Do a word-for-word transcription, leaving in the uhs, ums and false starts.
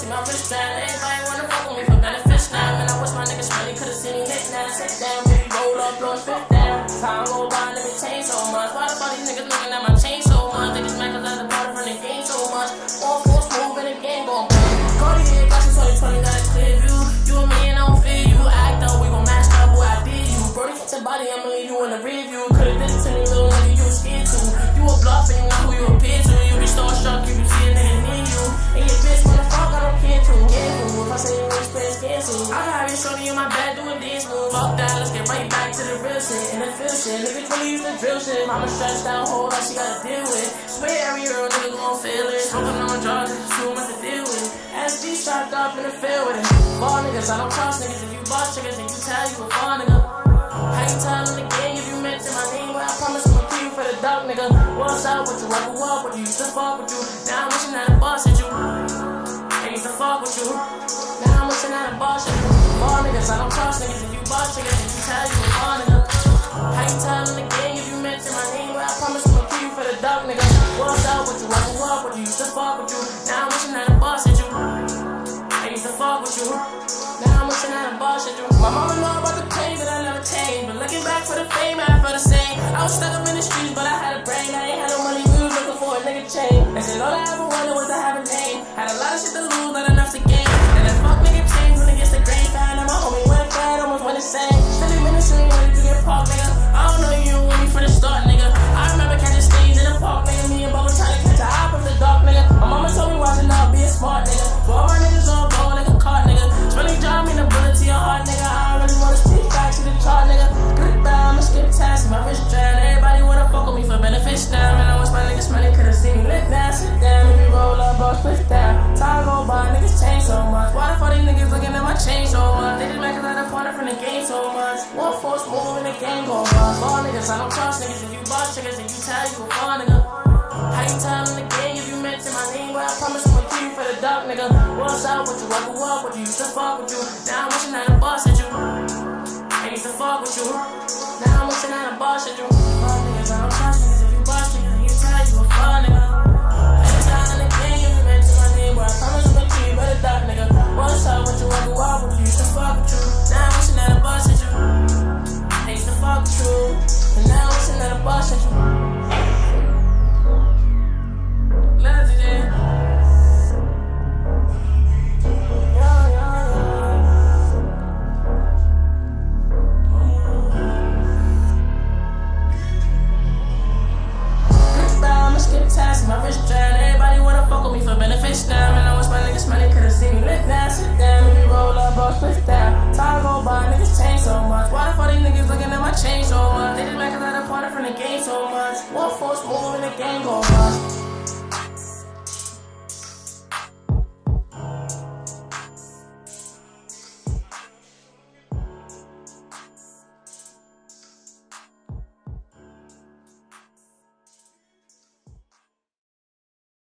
see my wrist down. Everybody wanna fuck with me for benefits now. Man, I wish my niggas Smelly could've seen me lit now. Sit down, baby, roll up, blow a fifth down. Time go by, let me change so much. Why the fuck these niggas looking at my chain so much? They just mad cause I the bottom from the game so much. All force move in the game gon' boom. Cartier, got you twenty twenty, got a clear view. You and me and I don't feel you. Act up, we gon' match up, boy, I did you. Brody, hit your body, I'ma leave you in the review. Could've did it to me, little nigga, you was scared to. You a bluff and you know who you appear to. You be starstruck if you see a nigga near you. And your bitch wanna fuck, I don't care to. Yeah, if I say you experience cancel, I got have you shorty in my bed doing dance moves. Fuck that, let's get right back to the real shit. And the feel shit, niggas really used to drill shit. Mama stressed out, hold up, she gotta deal with. Swear every girl nigga gon' feel it. Smoking on drugs, it's too much to deal with. S D strapped up in the field with it. Fall niggas, I don't trust niggas. If you boss niggas, then you tell you a fall nigga. How you tellin' the gang if you mention my name? Well, I promise I'm gonna kill you for the dog nigga. What's up with you? I grew up with you, used to fuck with you. Now I'm wishing that a boss at you. I used to fuck with you. Now I'm wishing that a boss at you. Fall niggas, I don't trust niggas. If you boss niggas, then you tell you a fall nigga. How you tellin' the gang if you mention my name? Well, I promise I'm gonna kill you for the dog nigga. What's up with you? I grew up with you, used to fuck with you. Now I'm wishing that a boss at you. I used to fuck with you. Now I'm wishing that a boss at you. My mama know about the pain, but I never changed. But looking back for the fame, I felt the same. I was stuck up in the streets, but I had a brain. I ain't had no money, we was looking for a nigga chain. They said all I ever wanted was to have a name. Had a lot of shit to lose, not enough to gain. And that fuck nigga changed when it gets the grain. Found out my homie went fat, almost went insane. Silly ministry, ready to get parked, nigga. I don't know you with me from the start, nigga. I remember catching stains in the park, nigga. Me and Bubba trying to catch a hop of the dark, nigga. My mama told me watching out, be a smart nigga. For all my niggas all blow like a cart, nigga. Smelly job, mean a bullet to your heart, nigga. I don't really wanna speak back to the chart, nigga. Grrr, I'ma skip tasks, my wrist drown. Everybody wanna fuck with me for benefits now. Man, I wish my niggas Smelly could've seen me lit now. Sit down, maybe roll up, or split down. Time go by, niggas change so much. Why the fuck these niggas looking at my chain so much? They just make cause I done parted from the game so much. One force move in the game go by. Fall niggas, I don't trust niggas. If you boss niggas, then you tell you a fall nigga. How you tellin' the gang if you mention my name? Well, I promise I'm gonna kill you for the dog nigga. What's up with you? I grew up with you, used to fuck with you. Now I'm wishing that a boss at you. I used to fuck with you. Now I'm wishing that a boss at you. Fall niggas, I don't trust niggas. If you boss niggas, then you tell you a fall nigga.